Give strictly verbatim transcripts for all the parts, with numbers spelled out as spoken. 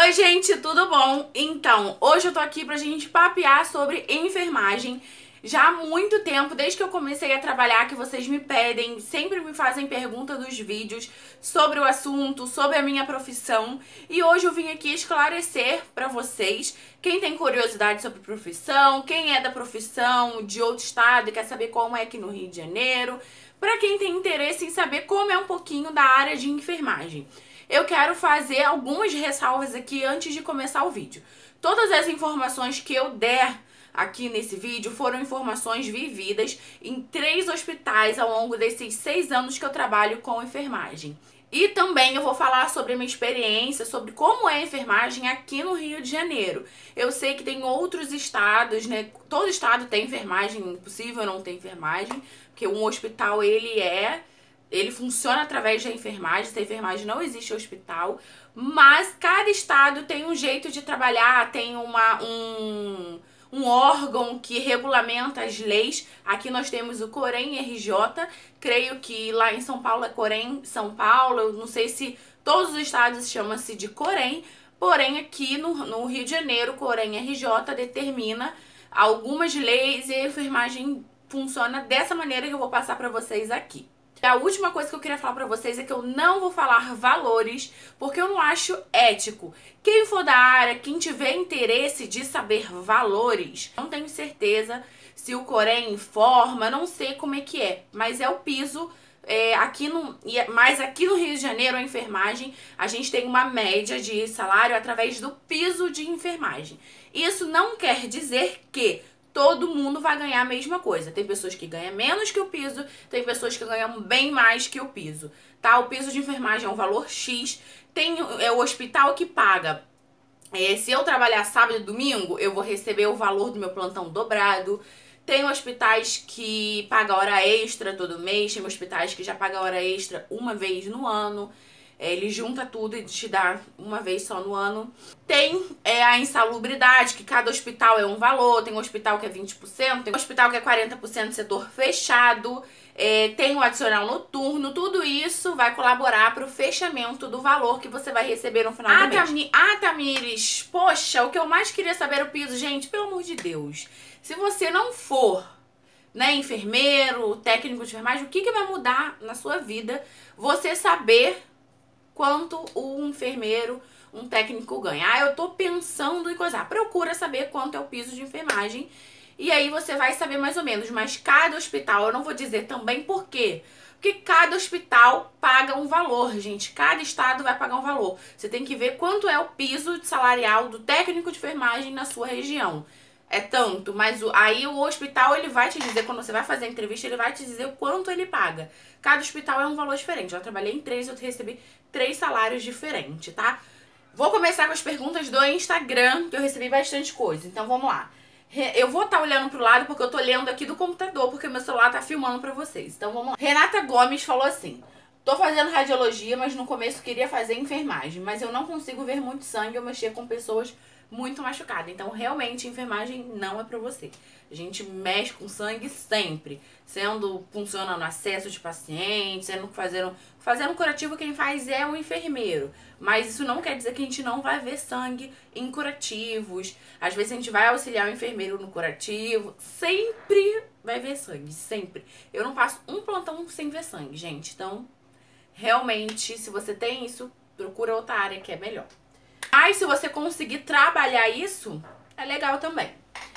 Oi gente, tudo bom? Então, hoje eu tô aqui pra gente papear sobre enfermagem. Já há muito tempo, desde que eu comecei a trabalhar, que vocês me pedem, sempre me fazem pergunta dos vídeos sobre o assunto, sobre a minha profissão. E hoje eu vim aqui esclarecer pra vocês, quem tem curiosidade sobre profissão, quem é da profissão de outro estado e quer saber como é aqui no Rio de Janeiro, pra quem tem interesse em saber como é um pouquinho da área de enfermagem. Eu quero fazer algumas ressalvas aqui antes de começar o vídeo. Todas as informações que eu der aqui nesse vídeo foram informações vividas em três hospitais ao longo desses seis anos que eu trabalho com enfermagem. E também eu vou falar sobre a minha experiência, sobre como é a enfermagem aqui no Rio de Janeiro. Eu sei que tem outros estados, né? Todo estado tem enfermagem, impossível não ter enfermagem, porque um hospital ele é... Ele funciona através da enfermagem, sem enfermagem não existe hospital, mas cada estado tem um jeito de trabalhar, tem uma, um, um órgão que regulamenta as leis. Aqui nós temos o Corém R J, creio que lá em São Paulo é Corém São Paulo, eu não sei se todos os estados chamam-se de Corém, porém aqui no, no Rio de Janeiro, o Corém R J determina algumas leis e a enfermagem funciona dessa maneira que eu vou passar para vocês aqui. A última coisa que eu queria falar pra vocês é que eu não vou falar valores, porque eu não acho ético. Quem for da área, quem tiver interesse de saber valores, não tenho certeza se o Corém informa, não sei como é que é, mas é o piso. É, aqui no, mas aqui no Rio de Janeiro, a enfermagem, a gente tem uma média de salário através do piso de enfermagem. Isso não quer dizer que todo mundo vai ganhar a mesma coisa. Tem pessoas que ganham menos que o piso, tem pessoas que ganham bem mais que o piso, tá? O piso de enfermagem é um valor X, tem é o hospital que paga. É, se eu trabalhar sábado e domingo, eu vou receber o valor do meu plantão dobrado. Tem hospitais que pagam hora extra todo mês, tem hospitais que já pagam hora extra uma vez no ano. É, ele junta tudo e te dá uma vez só no ano. Tem é, a insalubridade, que cada hospital é um valor. Tem um hospital que é vinte por cento, tem um hospital que é quarenta por cento setor fechado. É, tem o adicional noturno. Tudo isso vai colaborar para o fechamento do valor que você vai receber no final do mês. Tami, ah, Tamires, poxa, o que eu mais queria saber era o piso. Gente, pelo amor de Deus. Se você não for, né, enfermeiro, técnico de enfermagem, o que, que vai mudar na sua vida você saber quanto um enfermeiro, um técnico ganha? Ah, eu tô pensando em coisar. Procura saber quanto é o piso de enfermagem e aí você vai saber mais ou menos. Mas cada hospital, eu não vou dizer também por quê. Porque cada hospital paga um valor, gente. Cada estado vai pagar um valor. Você tem que ver quanto é o piso salarial do técnico de enfermagem na sua região. É tanto, mas o, aí o hospital ele vai te dizer, quando você vai fazer a entrevista, ele vai te dizer o quanto ele paga. Cada hospital é um valor diferente. Eu trabalhei em três, eu recebi três salários diferentes, tá? Vou começar com as perguntas do Instagram, que eu recebi bastante coisa. Então vamos lá. Eu vou estar tá olhando pro lado porque eu tô lendo aqui do computador, porque meu celular tá filmando pra vocês. Então vamos lá. Renata Gomes falou assim: tô fazendo radiologia, mas no começo queria fazer enfermagem, mas eu não consigo ver muito sangue ou mexer com pessoas muito machucada. Então, realmente, enfermagem não é pra você. A gente mexe com sangue sempre. Sendo, funcionando acesso de pacientes, sendo fazendo, fazendo curativo, quem faz é o enfermeiro. Mas isso não quer dizer que a gente não vai ver sangue em curativos. Às vezes a gente vai auxiliar o enfermeiro no curativo. Sempre vai ver sangue, sempre. Eu não passo um plantão sem ver sangue, gente. Então, realmente, se você tem isso, procura outra área que é melhor. Mas se você conseguir trabalhar isso, é legal também.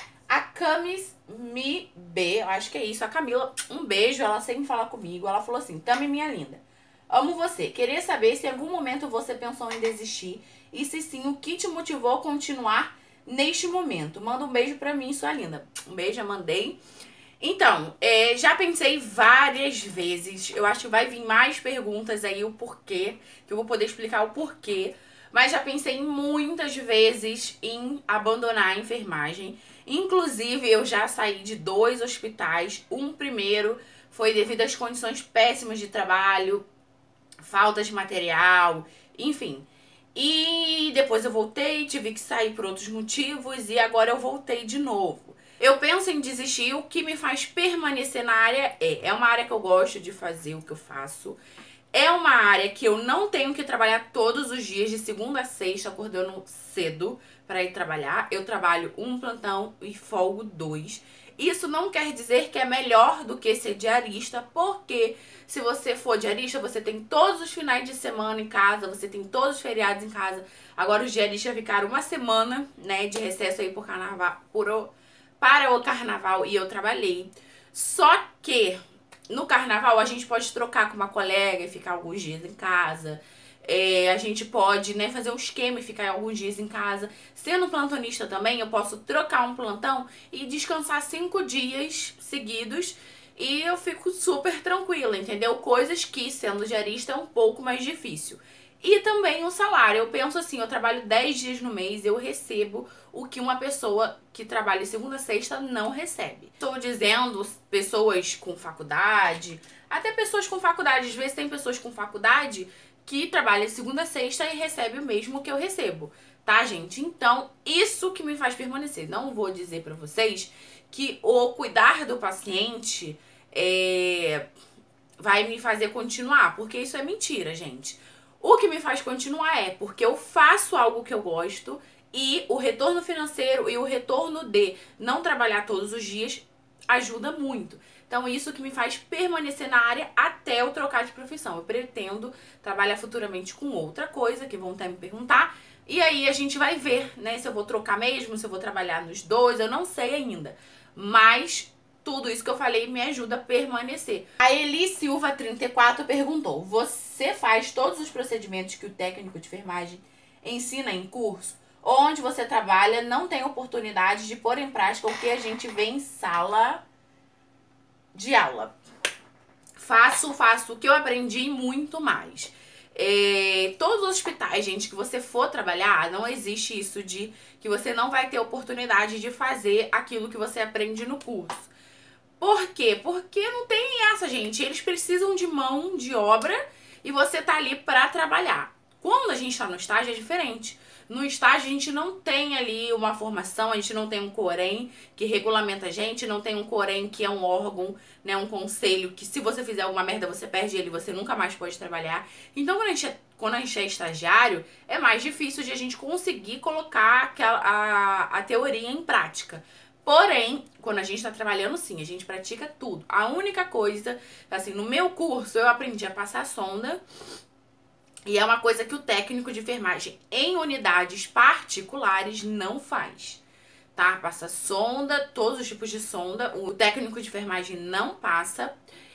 A Camis Mi B, eu acho que é isso. A Camila, um beijo, ela sempre fala comigo. Ela falou assim: Tami, minha linda, amo você. Queria saber se em algum momento você pensou em desistir. E se sim, o que te motivou a continuar neste momento. Manda um beijo pra mim, sua linda. Um beijo, eu mandei. Então, é, já pensei várias vezes. Eu acho que vai vir mais perguntas aí, o porquê. Que eu vou poder explicar o porquê. Mas já pensei muitas vezes em abandonar a enfermagem. Inclusive, eu já saí de dois hospitais. Um primeiro foi devido às condições péssimas de trabalho, falta de material, enfim. E depois eu voltei, tive que sair por outros motivos e agora eu voltei de novo. Eu penso em desistir, o que me faz permanecer na área é... É uma área que eu gosto de fazer, o que eu faço. É uma área que eu não tenho que trabalhar todos os dias, de segunda a sexta, acordando cedo para ir trabalhar. Eu trabalho um plantão e folgo dois. Isso não quer dizer que é melhor do que ser diarista, porque se você for diarista, você tem todos os finais de semana em casa, você tem todos os feriados em casa. Agora os diaristas ficaram uma semana, né, de recesso aí por carnaval, por o, para o carnaval, e eu trabalhei. Só que no carnaval a gente pode trocar com uma colega e ficar alguns dias em casa. É, a gente pode, né, fazer um esquema e ficar alguns dias em casa. Sendo plantonista também, eu posso trocar um plantão e descansar cinco dias seguidos. E eu fico super tranquila, entendeu? Coisas que, sendo diarista, é um pouco mais difícil. E também o salário. Eu penso assim, eu trabalho dez dias no mês, eu recebo o que uma pessoa que trabalha segunda a sexta não recebe. Estou dizendo pessoas com faculdade, até pessoas com faculdade. Às vezes tem pessoas com faculdade que trabalham segunda a sexta e recebe o mesmo que eu recebo, tá, gente? Então, isso que me faz permanecer. Não vou dizer pra vocês que o cuidar do paciente é, vai me fazer continuar, porque isso é mentira, gente. O que me faz continuar é porque eu faço algo que eu gosto e o retorno financeiro e o retorno de não trabalhar todos os dias ajuda muito. Então, isso que me faz permanecer na área até eu trocar de profissão. Eu pretendo trabalhar futuramente com outra coisa, que vão até me perguntar. E aí a gente vai ver, né, se eu vou trocar mesmo, se eu vou trabalhar nos dois, eu não sei ainda. Mas tudo isso que eu falei me ajuda a permanecer. A Eli Silva trinta e quatro perguntou: você faz todos os procedimentos que o técnico de enfermagem ensina em curso? Onde você trabalha não tem oportunidade de pôr em prática o que a gente vê em sala de aula? Faço, faço o que eu aprendi e muito mais. É, todos os hospitais, gente, que você for trabalhar, não existe isso de que você não vai ter oportunidade de fazer aquilo que você aprende no curso. Por quê? Porque não tem essa, gente. Eles precisam de mão de obra e você tá ali pra trabalhar. Quando a gente tá no estágio é diferente. No estágio a gente não tem ali uma formação, a gente não tem um corém que regulamenta a gente, não tem um corém que é um órgão, né, um conselho que se você fizer alguma merda você perde ele, você nunca mais pode trabalhar. Então quando a gente é, quando a gente é estagiário, é mais difícil de a gente conseguir colocar aquela, a, a teoria em prática. Porém, quando a gente tá trabalhando, sim, a gente pratica tudo. A única coisa, assim, no meu curso eu aprendi a passar sonda. E é uma coisa que o técnico de enfermagem em unidades particulares não faz, tá? Passa sonda, todos os tipos de sonda, o técnico de enfermagem não passa.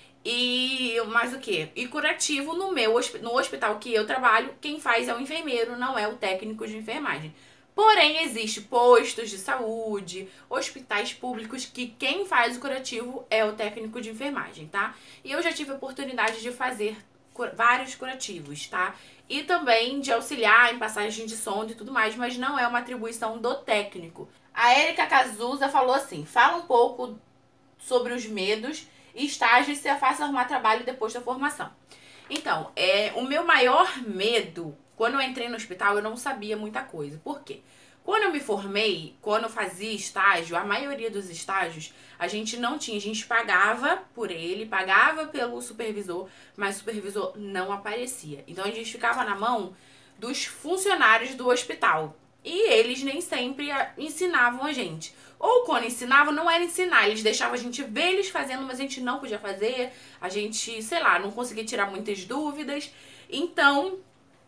E mais o que? E curativo no meu no hospital que eu trabalho, quem faz é o enfermeiro, não é o técnico de enfermagem. Porém, existe postos de saúde, hospitais públicos que quem faz o curativo é o técnico de enfermagem, tá? E eu já tive a oportunidade de fazer vários curativos, tá? E também de auxiliar em passagem de sonda e tudo mais, mas não é uma atribuição do técnico. A Erika Cazuza falou assim: fala um pouco sobre os medos e estágios se é fácil arrumar trabalho depois da formação. Então, é, o meu maior medo, quando eu entrei no hospital, eu não sabia muita coisa. Por quê? Quando eu me formei, quando eu fazia estágio, a maioria dos estágios, a gente não tinha, a gente pagava por ele, pagava pelo supervisor, mas o supervisor não aparecia. Então a gente ficava na mão dos funcionários do hospital. E eles nem sempre ensinavam a gente. Ou quando ensinavam, não era ensinar, eles deixavam a gente ver eles fazendo, mas a gente não podia fazer. A gente, sei lá, não conseguia tirar muitas dúvidas. Então...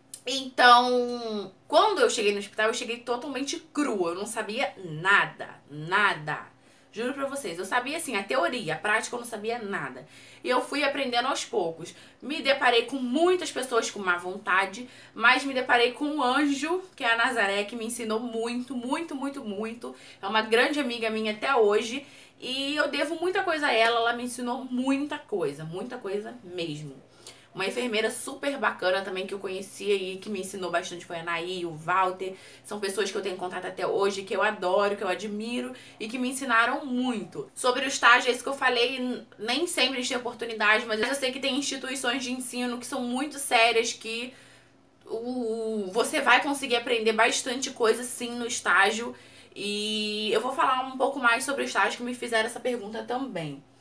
Então, quando eu cheguei no hospital, eu cheguei totalmente crua. Eu não sabia nada, nada. Juro pra vocês, eu sabia assim, a teoria, a prática eu não sabia nada. E eu fui aprendendo aos poucos. Me deparei com muitas pessoas com má vontade, mas me deparei com um anjo, que é a Nazaré, que me ensinou muito, muito, muito, muito. É uma grande amiga minha até hoje. E eu devo muita coisa a ela, ela me ensinou muita coisa, muita coisa mesmo. Uma enfermeira super bacana também que eu conheci e que me ensinou bastante foi a Anaí, o Walter. São pessoas que eu tenho contato até hoje, que eu adoro, que eu admiro e que me ensinaram muito. Sobre o estágio, esse que eu falei, nem sempre a gente tem oportunidade, mas eu sei que tem instituições de ensino que são muito sérias, que o, você vai conseguir aprender bastante coisa sim no estágio. E eu vou falar um pouco mais sobre o estágio, que me fizeram essa pergunta também.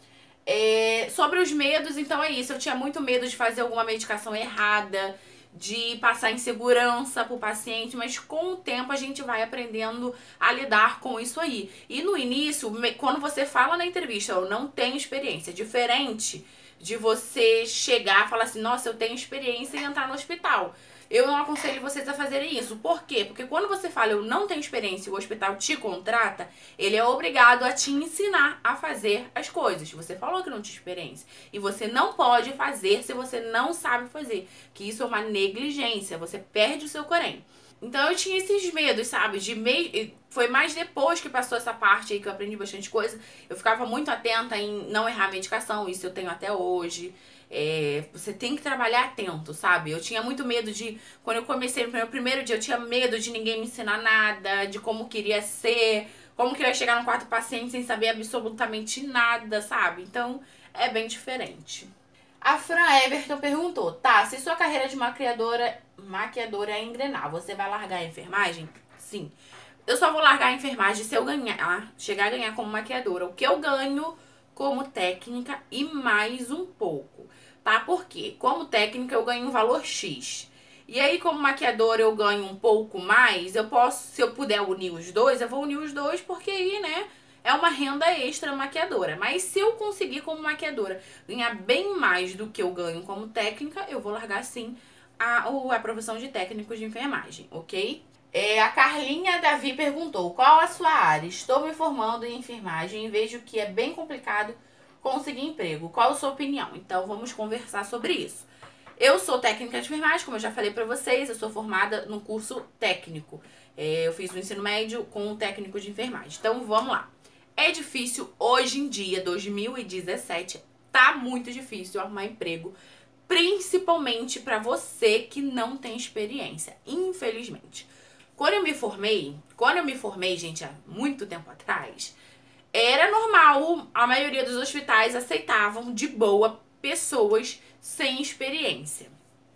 É, sobre os medos, então é isso. Eu tinha muito medo de fazer alguma medicação errada, de passar insegurança pro paciente, mas com o tempo a gente vai aprendendo a lidar com isso aí. E no início, quando você fala na entrevista, eu não tenho experiência, é diferente de você chegar e falar assim, nossa, eu tenho experiência em entrar no hospital. Eu não aconselho vocês a fazerem isso. Por quê? Porque quando você fala eu não tenho experiência e o hospital te contrata, ele é obrigado a te ensinar a fazer as coisas. Você falou que não tinha experiência. E você não pode fazer se você não sabe fazer. Que isso é uma negligência. Você perde o seu corém. Então eu tinha esses medos, sabe? De me... Foi mais depois que passou essa parte aí que eu aprendi bastante coisa. Eu ficava muito atenta em não errar a medicação. Isso eu tenho até hoje. É, você tem que trabalhar atento, sabe? Eu tinha muito medo de... Quando eu comecei no meu primeiro dia, eu tinha medo de ninguém me ensinar nada, de como queria ser, como que eu ia chegar no quarto paciente sem saber absolutamente nada, sabe? Então, é bem diferente. A Fran Everton perguntou, tá, se sua carreira de maquiadora, maquiadora é engrenar, você vai largar a enfermagem? Sim. Eu só vou largar a enfermagem se eu ganhar, chegar a ganhar como maquiadora. O que eu ganho como técnica e mais um pouco, tá? Porque como técnica eu ganho um valor X. E aí como maquiadora eu ganho um pouco mais, eu posso, se eu puder unir os dois, eu vou unir os dois porque aí, né, é uma renda extra maquiadora. Mas se eu conseguir como maquiadora ganhar bem mais do que eu ganho como técnica, eu vou largar sim a, a profissão de técnico de enfermagem, ok? É, a Carlinha Davi perguntou, qual a sua área? Estou me formando em enfermagem e vejo que é bem complicado conseguir emprego. Qual a sua opinião? Então vamos conversar sobre isso. Eu sou técnica de enfermagem, como eu já falei pra vocês, eu sou formada no curso técnico. É, eu fiz o ensino médio com o técnico de enfermagem. Então vamos lá. É difícil hoje em dia, dois mil e dezessete, tá muito difícil arrumar emprego, principalmente pra você que não tem experiência, infelizmente. Quando eu me formei, quando eu me formei, gente, há muito tempo atrás, era normal, a maioria dos hospitais aceitavam de boa pessoas sem experiência.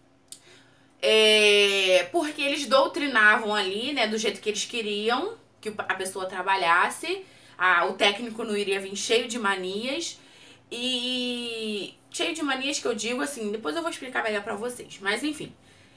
É, porque eles doutrinavam ali, né, do jeito que eles queriam que a pessoa trabalhasse, a, o técnico não iria vir cheio de manias, e cheio de manias que eu digo assim, depois eu vou explicar melhor pra vocês, mas enfim.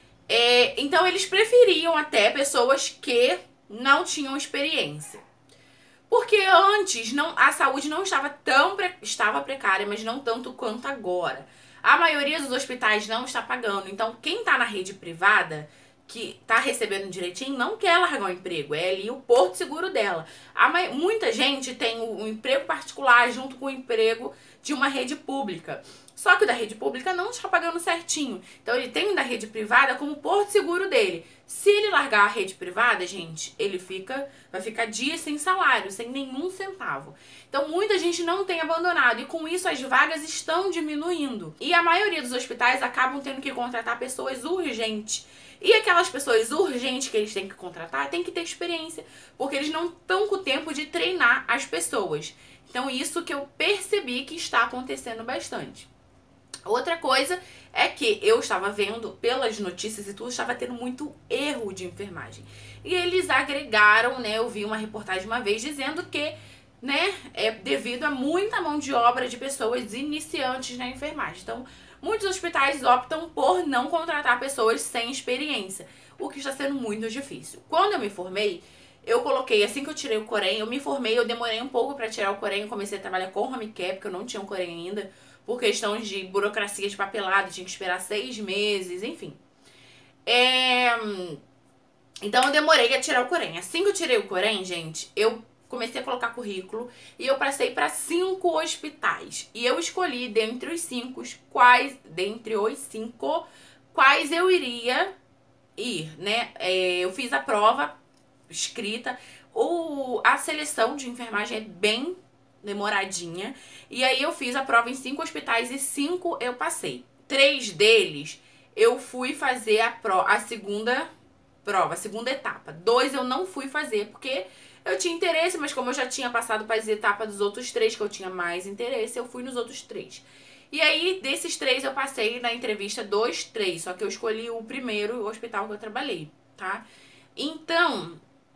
É, então eles preferiam até pessoas que não tinham experiência. Porque antes não, a saúde não estava tão pre, estava precária, mas não tanto quanto agora. A maioria dos hospitais não está pagando. Então quem está na rede privada, que está recebendo direitinho, não quer largar o emprego. É ali o porto seguro dela. A, muita gente tem o, o emprego particular junto com o emprego de uma rede pública. Só que o da rede pública não está pagando certinho. Então ele tem o da rede privada como porto seguro dele. Se ele largar a rede privada, gente, ele fica, vai ficar dias sem salário, sem nenhum centavo. Então muita gente não tem abandonado e com isso as vagas estão diminuindo. E a maioria dos hospitais acabam tendo que contratar pessoas urgentes. E aquelas pessoas urgentes que eles têm que contratar têm que ter experiência, porque eles não estão com o tempo de treinar as pessoas. Então isso que eu percebi que está acontecendo bastante. Outra coisa é que eu estava vendo pelas notícias e tudo, estava tendo muito erro de enfermagem. E eles agregaram, né, eu vi uma reportagem uma vez dizendo que, né, é devido a muita mão de obra de pessoas iniciantes na enfermagem. Então, muitos hospitais optam por não contratar pessoas sem experiência, o que está sendo muito difícil. Quando eu me formei, eu coloquei, assim que eu tirei o Corém, eu me formei, eu demorei um pouco para tirar o Corém, eu comecei a trabalhar com home care, porque eu não tinha um Corém ainda, por questões de burocracia de papelado, tinha que esperar seis meses, enfim. É... Então eu demorei a tirar o Corém. Assim que eu tirei o Corém, gente, eu comecei a colocar currículo e eu passei para cinco hospitais. E eu escolhi dentre os cinco, quais, dentre os cinco, quais eu iria ir, né? É, eu fiz a prova escrita, o, a seleção de enfermagem é bem demoradinha. E aí eu fiz a prova em cinco hospitais e cinco eu passei. Três deles eu fui fazer a, pro, a segunda prova, a segunda etapa. Dois eu não fui fazer porque eu tinha interesse, mas como eu já tinha passado para as etapas dos outros três, que eu tinha mais interesse, eu fui nos outros três. E aí, desses três, eu passei na entrevista dois, três. Só que eu escolhi o primeiro hospital que eu trabalhei, tá? Então,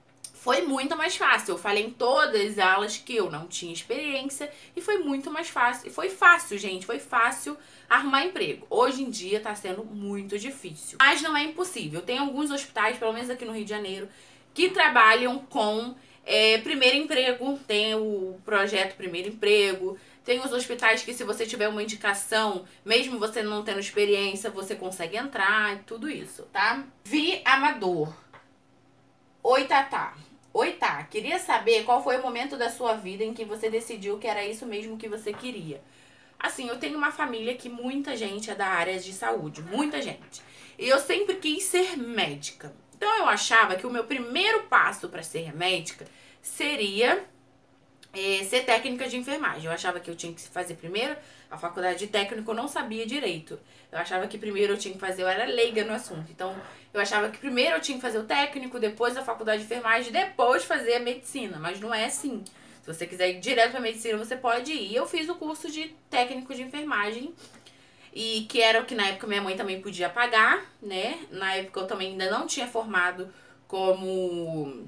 foi muito mais fácil. Eu falei em todas elas que eu não tinha experiência e foi muito mais fácil. E foi fácil, gente, foi fácil arrumar emprego. Hoje em dia tá sendo muito difícil, mas não é impossível. Tem alguns hospitais, pelo menos aqui no Rio de Janeiro, que trabalham com é, primeiro emprego. Tem o projeto Primeiro Emprego. Tem os hospitais que, se você tiver uma indicação, mesmo você não tendo experiência, você consegue entrar e tudo isso, tá? Vi Amador. Oi, Tatá. Oi, Tá. Queria saber qual foi o momento da sua vida em que você decidiu que era isso mesmo que você queria. Assim, eu tenho uma família que muita gente é da área de saúde, muita gente. E eu sempre quis ser médica. Então eu achava que o meu primeiro passo para ser médica seria é, ser técnica de enfermagem. Eu achava que eu tinha que fazer primeiro a faculdade de técnico, eu não sabia direito. Eu achava que primeiro eu tinha que fazer, eu era leiga no assunto. Então eu achava que primeiro eu tinha que fazer o técnico, depois a faculdade de enfermagem, depois fazer a medicina. Mas não é assim. Se você quiser ir direto pra medicina, você pode ir. Eu fiz o curso de técnico de enfermagem, e que era o que na época minha mãe também podia pagar, né? Na época eu também ainda não tinha formado como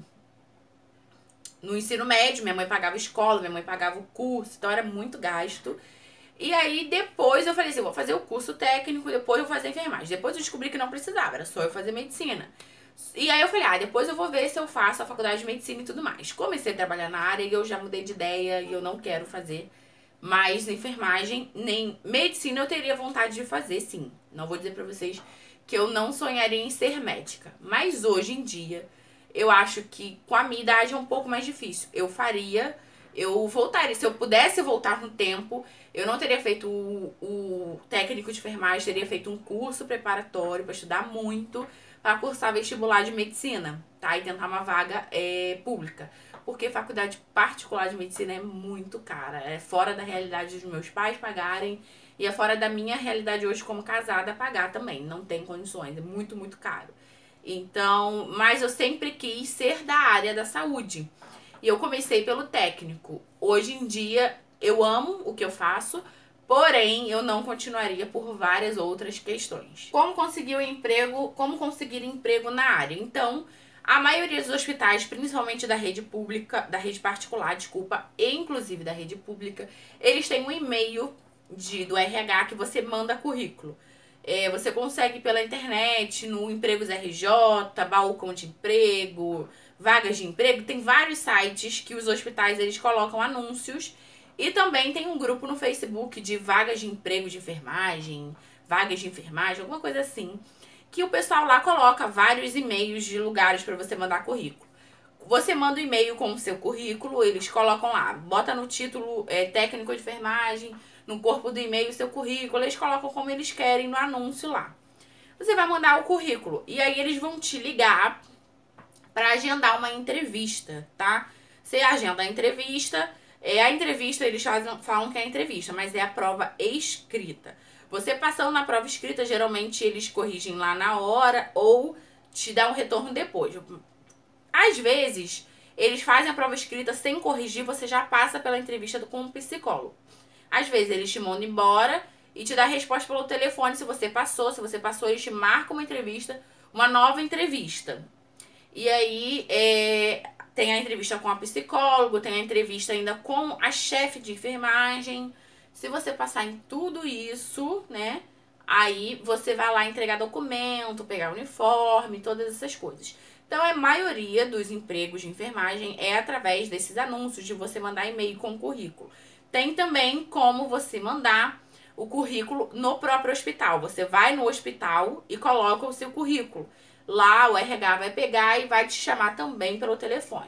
no ensino médio, minha mãe pagava escola, minha mãe pagava o curso, então era muito gasto. E aí depois eu falei assim, eu vou fazer o curso técnico, depois eu vou fazer enfermagem. Depois eu descobri que não precisava, era só eu fazer medicina. E aí eu falei, ah, depois eu vou ver se eu faço a faculdade de medicina e tudo mais. Comecei a trabalhar na área e eu já mudei de ideia e eu não quero fazer mais enfermagem, nem medicina eu teria vontade de fazer, sim. Não vou dizer pra vocês que eu não sonharia em ser médica. Mas hoje em dia, eu acho que com a minha idade é um pouco mais difícil. Eu faria, eu voltaria. Se eu pudesse voltar no tempo, eu não teria feito o, o técnico de enfermagem, teria feito um curso preparatório para estudar muito, para cursar vestibular de medicina, tá? E tentar uma vaga é, pública. Porque faculdade particular de medicina é muito cara. É fora da realidade dos meus pais pagarem e é fora da minha realidade hoje como casada pagar também. Não tem condições, é muito, muito caro. Então, mas eu sempre quis ser da área da saúde. E eu comecei pelo técnico. Hoje em dia, eu amo o que eu faço, porém, eu não continuaria por várias outras questões. Como conseguir um emprego, como conseguir emprego na área? Então, a maioria dos hospitais, principalmente da rede pública, da rede particular, desculpa, e inclusive da rede pública, eles têm um e-mail de, do R H que você manda currículo. É, você consegue pela internet, no Empregos R J, Balcão de Emprego, Vagas de Emprego. Tem vários sites que os hospitais eles colocam anúncios. E também tem um grupo no Facebook de vagas de emprego de enfermagem, vagas de enfermagem, alguma coisa assim, que o pessoal lá coloca vários e-mails de lugares para você mandar currículo. Você manda o e-mail com o seu currículo, eles colocam lá, bota no título é, técnico de enfermagem, no corpo do e-mail o seu currículo, eles colocam como eles querem no anúncio lá. Você vai mandar o currículo e aí eles vão te ligar para agendar uma entrevista, tá? Você agenda a entrevista, é, a entrevista eles fazem, falam que é a entrevista, mas é a prova escrita. Você passando na prova escrita, geralmente eles corrigem lá na hora ou te dão um retorno depois. Às vezes, eles fazem a prova escrita sem corrigir, você já passa pela entrevista com um psicólogo. Às vezes, eles te mandam embora e te dão a resposta pelo telefone se você passou. Se você passou, eles te marcam uma entrevista, uma nova entrevista. E aí, é, tem a entrevista com a psicólogo, tem a entrevista ainda com a chefe de enfermagem. Se você passar em tudo isso, né, aí você vai lá entregar documento, pegar uniforme, todas essas coisas. Então, a maioria dos empregos de enfermagem é através desses anúncios, de você mandar e-mail com currículo. Tem também como você mandar o currículo no próprio hospital. Você vai no hospital e coloca o seu currículo. Lá o R H vai pegar e vai te chamar também pelo telefone.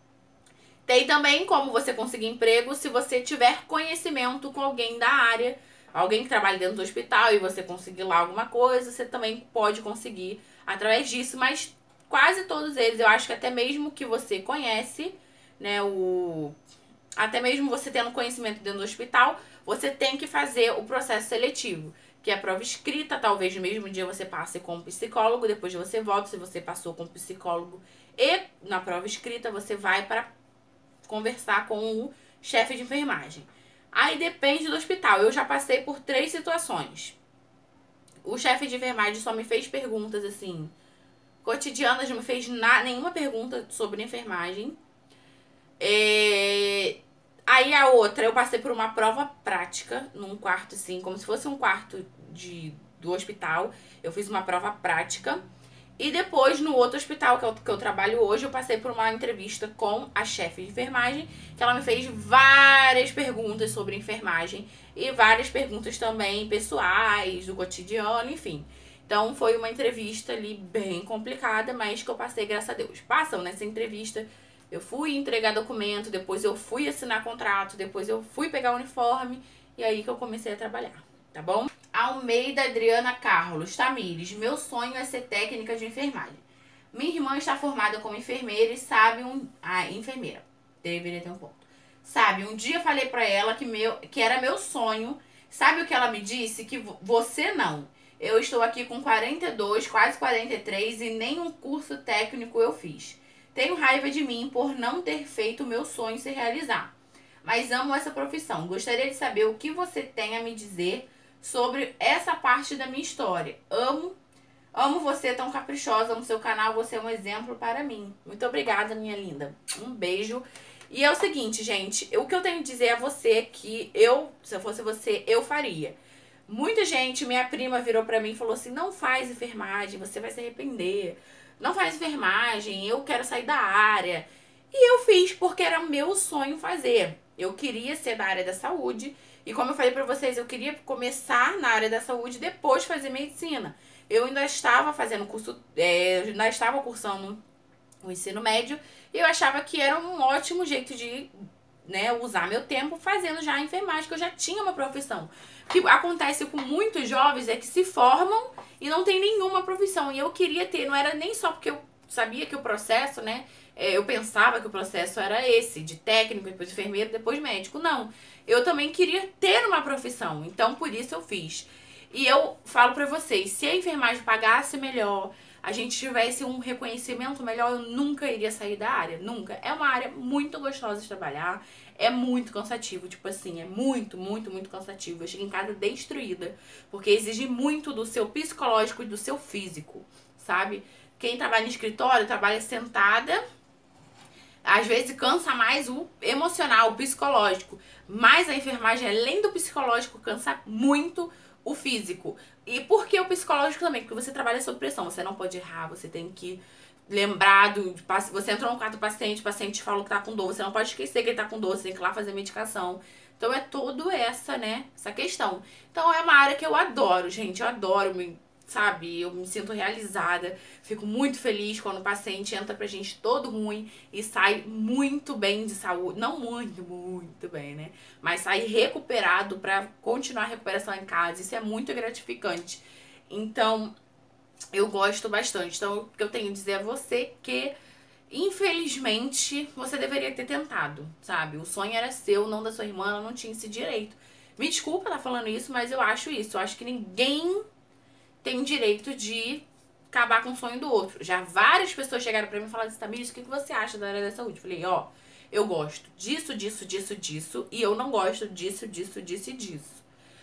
Tem também como você conseguir emprego se você tiver conhecimento com alguém da área, alguém que trabalha dentro do hospital e você conseguir lá alguma coisa, você também pode conseguir através disso, mas quase todos eles, eu acho que até mesmo que você conhece, né, o... até mesmo você tendo conhecimento dentro do hospital, você tem que fazer o processo seletivo, que é a prova escrita, talvez no mesmo dia você passe com um psicólogo, depois você volta, se você passou com um psicólogo e na prova escrita você vai para conversar com o chefe de enfermagem. Aí depende do hospital, eu já passei por três situações. O chefe de enfermagem só me fez perguntas assim, Cotidianas não me fez na, nenhuma pergunta sobre enfermagem. É... Aí a outra, eu passei por uma prova prática num quarto, assim, como se fosse um quarto de, do hospital. Eu fiz uma prova prática. E depois, no outro hospital que eu, que eu trabalho hoje, eu passei por uma entrevista com a chefe de enfermagem, que ela me fez várias perguntas sobre enfermagem e várias perguntas também pessoais, do cotidiano, enfim. Então, foi uma entrevista ali bem complicada, mas que eu passei, graças a Deus. Passam nessa entrevista, eu fui entregar documento, depois eu fui assinar contrato, depois eu fui pegar o uniforme e aí que eu comecei a trabalhar, tá bom? Almeida Adriana Carlos Tamires, meu sonho é ser técnica de enfermagem. Minha irmã está formada como enfermeira e sabe um... Ah, enfermeira. Deveria ter um ponto. Sabe, um dia falei pra ela que, meu... que era meu sonho. Sabe o que ela me disse? Que você não. Eu estou aqui com quarenta e dois, quase quarenta e três e nenhum curso técnico eu fiz. Tenho raiva de mim por não ter feito o meu sonho se realizar. Mas amo essa profissão. Gostaria de saber o que você tem a me dizer sobre essa parte da minha história. Amo, amo você tão caprichosa, amo seu canal, você é um exemplo para mim. Muito obrigada, minha linda. Um beijo. E é o seguinte, gente, o que eu tenho a dizer a você é que eu, se eu fosse você, eu faria. Muita gente, minha prima virou pra mim e falou assim, não faz enfermagem, você vai se arrepender. Não faz enfermagem, eu quero sair da área. E eu fiz porque era meu sonho fazer. Eu queria ser da área da saúde. E como eu falei pra vocês, eu queria começar na área da saúde e depois fazer medicina. Eu ainda estava fazendo curso, é, eu ainda estava cursando o ensino médio. E eu achava que era um ótimo jeito de, né, usar meu tempo fazendo já a enfermagem, que eu já tinha uma profissão. O que acontece com muitos jovens é que se formam e não tem nenhuma profissão. E eu queria ter, não era nem só porque eu sabia que o processo, né, eu pensava que o processo era esse, de técnico, depois enfermeiro, depois médico. Não, eu também queria ter uma profissão, então por isso eu fiz. E eu falo pra vocês, se a enfermagem pagasse melhor, a gente tivesse um reconhecimento melhor, eu nunca iria sair da área, nunca. É uma área muito gostosa de trabalhar, é muito cansativo, tipo assim, é muito, muito, muito cansativo. Eu chego em casa destruída, porque exige muito do seu psicológico e do seu físico, sabe? Quem trabalha em escritório, trabalha sentada, às vezes cansa mais o emocional, o psicológico, mas a enfermagem, além do psicológico, cansa muito o físico. E por que o psicológico também? Porque você trabalha sob pressão, você não pode errar, você tem que lembrar do... Você entrou no quarto do paciente, o paciente falou que tá com dor, você não pode esquecer que ele tá com dor, você tem que ir lá fazer medicação. Então é tudo essa, né, essa questão. Então é uma área que eu adoro, gente, eu adoro, me, sabe, eu me sinto realizada, fico muito feliz quando o paciente entra pra gente todo ruim e sai muito bem de saúde, não muito, muito bem, né, mas sai recuperado pra continuar a recuperação em casa, isso é muito gratificante. Então, eu gosto bastante. Então, o que eu tenho a dizer a você que, infelizmente, você deveria ter tentado, sabe? O sonho era seu, não da sua irmã, ela não tinha esse direito. Me desculpa estar falando isso, mas eu acho isso. Eu acho que ninguém tem direito de acabar com o sonho do outro. Já várias pessoas chegaram pra mim e falaram assim, Tamires, o que você acha da área da saúde? Eu falei, ó, eu gosto disso, disso, disso, disso, e eu não gosto disso, disso, disso e disso.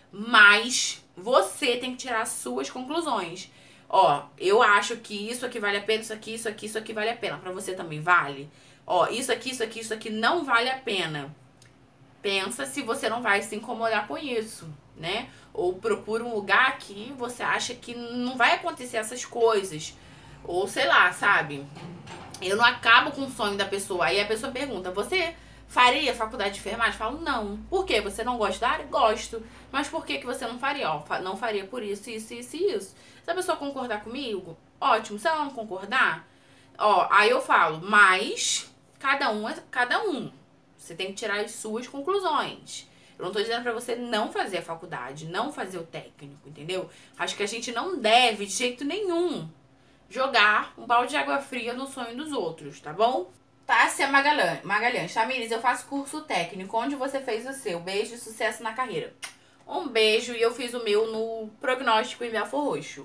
Mas você tem que tirar as suas conclusões. Ó, eu acho que isso aqui vale a pena, isso aqui, isso aqui, isso aqui vale a pena. Pra você também vale? Ó, isso aqui, isso aqui, isso aqui não vale a pena. Pensa se você não vai se incomodar com isso, né? Ou procura um lugar que você acha que não vai acontecer essas coisas. Ou sei lá, sabe? Eu não acabo com o sonho da pessoa. Aí a pessoa pergunta, você faria faculdade de enfermagem? Eu falo, não. Por quê? Você não gosta da área? Gosto. Mas por que que você não faria? Ó, não faria por isso, isso, isso e isso. Se a pessoa concordar comigo, ótimo. Se ela não concordar, ó, aí eu falo, mas cada um é cada um. Você tem que tirar as suas conclusões. Eu não tô dizendo pra você não fazer a faculdade, não fazer o técnico, entendeu? Acho que a gente não deve, de jeito nenhum, jogar um balde de água fria no sonho dos outros, tá bom? Tássia Magalhães, Magalhães. Tamires, eu faço curso técnico. Onde você fez o seu? Beijo e sucesso na carreira. Um beijo, e eu fiz o meu no Prognóstico em Belfor Roxo.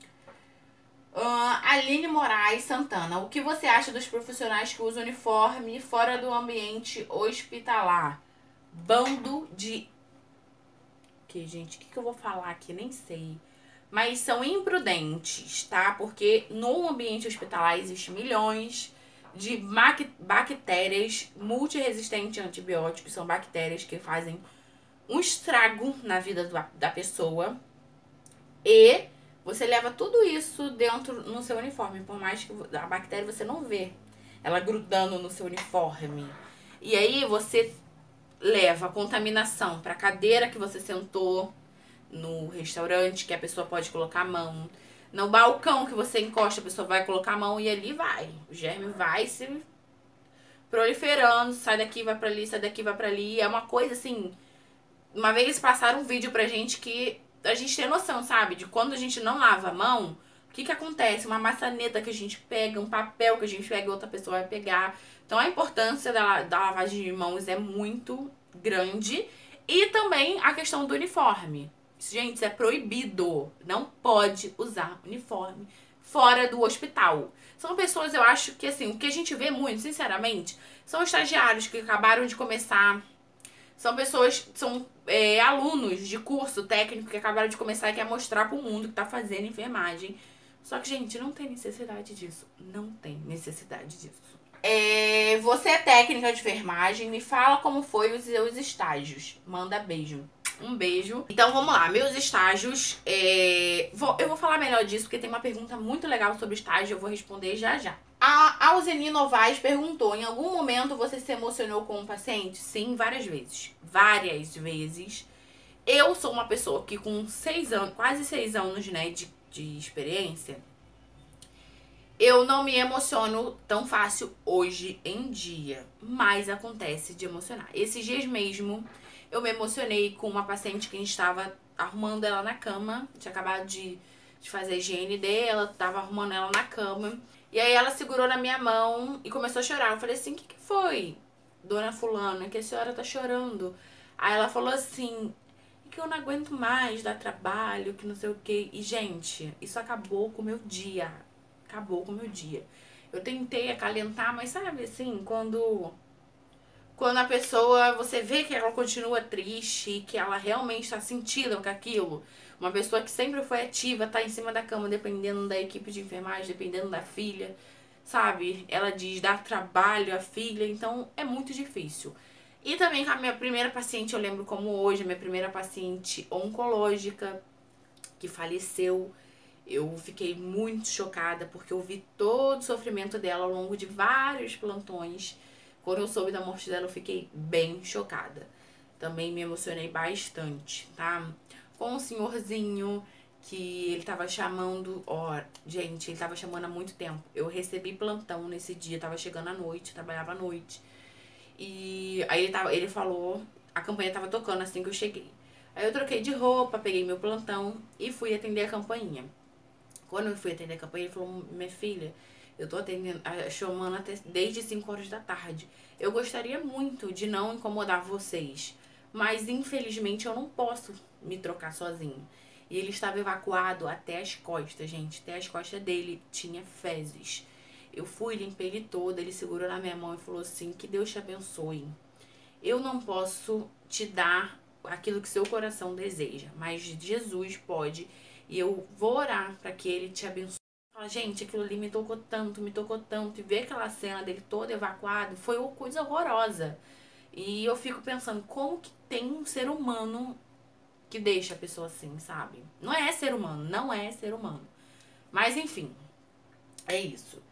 Uh, Aline Moraes Santana. O que você acha dos profissionais que usam uniforme fora do ambiente hospitalar? Bando de... Que, gente, o que, que eu vou falar aqui? Nem sei. mas são imprudentes, tá? Porque no ambiente hospitalar existem milhões de bactérias multiresistentes a antibióticos. São bactérias que fazem um estrago na vida da pessoa. E você leva tudo isso dentro no seu uniforme, por mais que a bactéria você não vê ela grudando no seu uniforme. E aí você leva a contaminação para a cadeira que você sentou no restaurante, que a pessoa pode colocar a mão. No balcão que você encosta, a pessoa vai colocar a mão e ali vai. O germe vai se proliferando, sai daqui, vai pra ali, sai daqui, vai pra ali. É uma coisa assim... Uma vez passaram um vídeo pra gente que a gente tem noção, sabe? De quando a gente não lava a mão, o que que acontece? Uma maçaneta que a gente pega, um papel que a gente pega e outra pessoa vai pegar. Então a importância da, da lavagem de mãos é muito grande. E também a questão do uniforme. Gente, isso é proibido. Não pode usar uniforme fora do hospital. São pessoas, eu acho que assim, o que a gente vê muito, sinceramente, são estagiários que acabaram de começar. São pessoas, são é, alunos de curso técnico que acabaram de começar e quer mostrar pro mundo que tá fazendo enfermagem. Só que, gente, não tem necessidade disso. Não tem necessidade disso. É, você é técnica de enfermagem, me fala como foi os seus estágios. Manda beijo. Um beijo. Então vamos lá, meus estágios. É... Vou, eu vou falar melhor disso porque tem uma pergunta muito legal sobre estágio. Eu vou responder já já. A Alzeni Novaes perguntou: em algum momento você se emocionou com um paciente? Sim, várias vezes. Várias vezes. Eu sou uma pessoa que com seis anos, quase seis anos, né, de, de experiência, eu não me emociono tão fácil hoje em dia. Mas acontece de emocionar. Esses dias mesmo, eu me emocionei com uma paciente que a gente estava arrumando ela na cama. Tinha acabado de, de fazer a higiene dela, tava arrumando ela na cama. E aí ela segurou na minha mão e começou a chorar. Eu falei assim: o que, que foi, dona fulana, que a senhora tá chorando? Aí ela falou assim: que eu não aguento mais dar trabalho, que não sei o que. E, gente, isso acabou com o meu dia. Acabou com o meu dia. Eu tentei acalentar, mas sabe assim, quando... Quando a pessoa, você vê que ela continua triste, que ela realmente está sentida com aquilo. Uma pessoa que sempre foi ativa, tá em cima da cama, dependendo da equipe de enfermagem, dependendo da filha, sabe? Ela diz dar trabalho à filha, então é muito difícil. E também com a minha primeira paciente, eu lembro como hoje, a minha primeira paciente oncológica, que faleceu. Eu fiquei muito chocada, porque eu vi todo o sofrimento dela ao longo de vários plantões. Quando eu soube da morte dela, eu fiquei bem chocada. Também me emocionei bastante, tá? Com um senhorzinho que ele tava chamando... Ó, gente, ele tava chamando há muito tempo. Eu recebi plantão nesse dia, tava chegando à noite, trabalhava à noite. E aí ele, tava, ele falou... A campanha tava tocando assim que eu cheguei. Aí eu troquei de roupa, peguei meu plantão e fui atender a campainha. Quando eu fui atender a campainha, ele falou: minha filha... Eu tô atendendo, chamando até desde cinco horas da tarde. Eu gostaria muito de não incomodar vocês, mas infelizmente eu não posso me trocar sozinho. E ele estava evacuado até as costas, gente. Até as costas dele tinha fezes. Eu fui, limpei ele todo, ele segurou na minha mão e falou assim: que Deus te abençoe. Eu não posso te dar aquilo que seu coração deseja, mas Jesus pode. E eu vou orar para que ele te abençoe. Gente, aquilo ali me tocou tanto, me tocou tanto. E ver aquela cena dele todo evacuado foi uma coisa horrorosa. E eu fico pensando, como que tem um ser humano que deixa a pessoa assim, sabe? Não é ser humano, não é ser humano. Mas enfim, é isso.